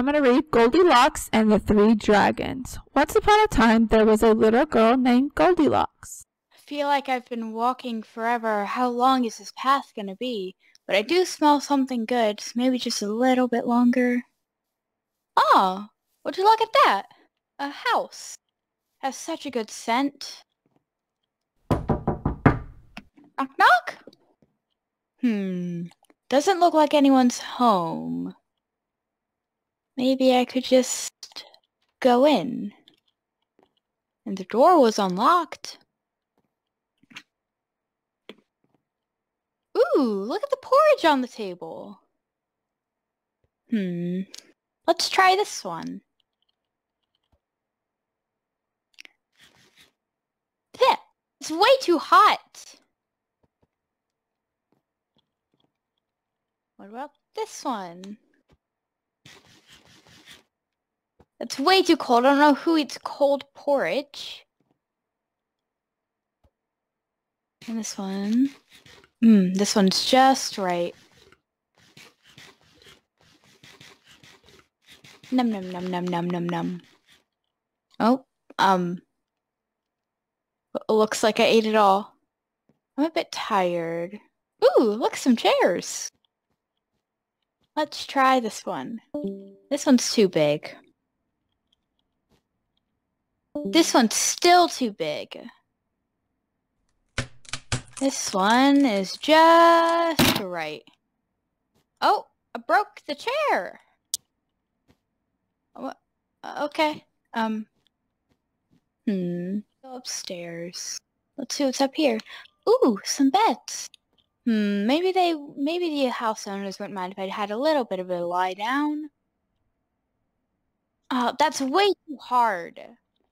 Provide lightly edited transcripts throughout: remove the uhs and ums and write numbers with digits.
going to read Goldilocks and the Three Dragons. Once upon a time, there was a little girl named Goldilocks. I feel like I've been walking forever. How long is this path gonna be? But I do smell something good. Maybe just a little bit longer. Oh, would you look at that? A house. Has such a good scent. Knock knock? Doesn't look like anyone's home. Maybe I could just go in. And the door was unlocked. Ooh, look at the porridge on the table. Let's try this one. It's way too hot. What about this one? It's way too cold. I don't know who eats cold porridge. And this one. This one's just right. Num num num num num num num. Oh, looks like I ate it all. I'm a bit tired. Ooh, look, some chairs. Let's try this one. This one's too big. This one's still too big. This one is just right. Oh, I broke the chair. What? Okay. Go upstairs. Let's see what's up here. Ooh, some beds. Maybe the house owners wouldn't mind if I had a little bit of a lie down. Oh, that's way too hard.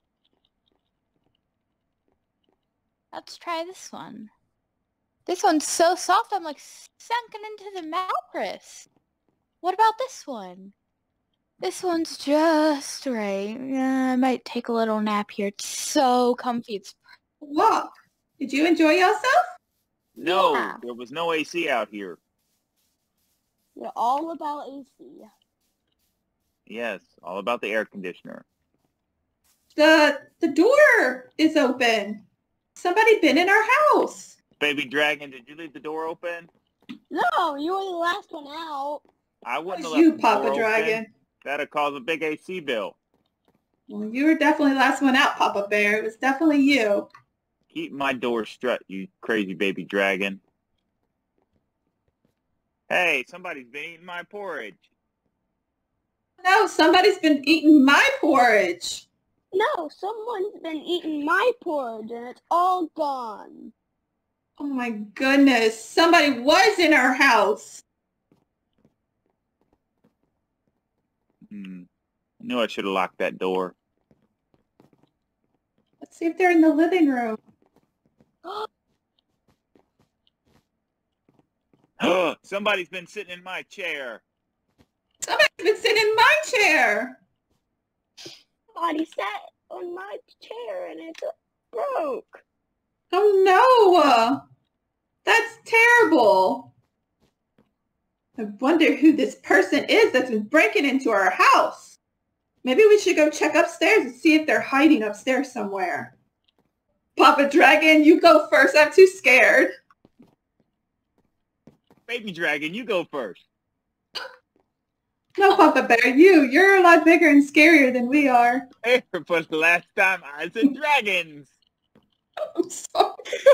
Let's try this one. This one's so soft, I'm like sunken into the mattress. What about this one? This one's just right. I might take a little nap here. It's so comfy. It's Look, did you enjoy yourself? No, Yeah. there was no AC out here. You're all about AC. Yes, all about the air conditioner. The door is open. Somebody been in our house. Baby Dragon, did you leave the door open? No, you were the last one out. I It wouldn't was have you, left the door Papa open. Dragon. That'd cause a big AC bill. Well, you were definitely the last one out, Papa Bear. It was definitely you. Keep my door shut, you crazy baby dragon. Hey, somebody's been eating my porridge. No, somebody's been eating my porridge. No, someone's been eating my porridge and it's all gone. Oh my goodness. Somebody was in our house. I knew I should have locked that door. Let's see if they're in the living room. Somebody's been sitting in my chair. Somebody's been sitting in my chair. Somebody sat on my chair and it broke. Oh no. That's terrible. I wonder who this person is that's been breaking into our house. Maybe we should go check upstairs and see if they're hiding upstairs somewhere. Papa Dragon, you go first. I'm too scared. Baby Dragon, you go first. No, Papa Bear, you're a lot bigger and scarier than we are. Hey, for the last time, I said dragons. I'm sorry.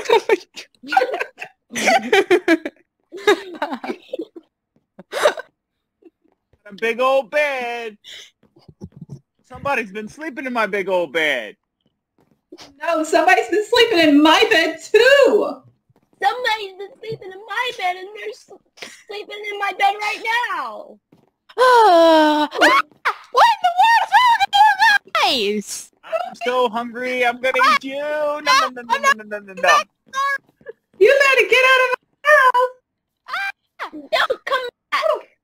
A big old bed. Somebody's been sleeping in my big old bed. No, somebody's been sleeping in my bed too. Somebody's been sleeping in my bed and they're sleeping in my bed right now. What in the world is wrong with you guys? I'm so hungry. I'm gonna eat you. No, no, no, no, no, no, no, no. You better get out of my house. Don't come back.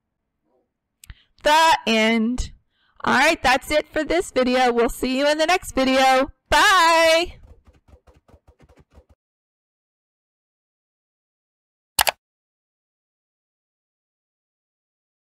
The end. Alright, that's it for this video. We'll see you in the next video. Bye!